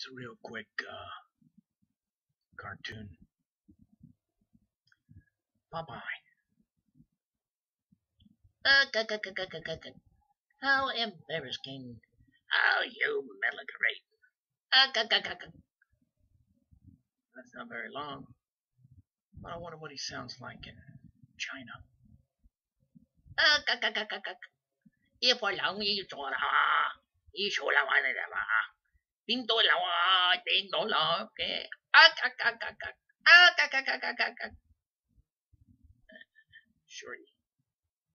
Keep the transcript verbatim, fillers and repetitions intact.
Just a real quick uh, cartoon. Popeye. Uh, How embarrassing. Oh, you melancholy. Uh, That's not very long. But I wonder what he sounds like in China. Uh, If I long you to you show la one of them. Ding do la ding do la. Okay. Ah, Shorty.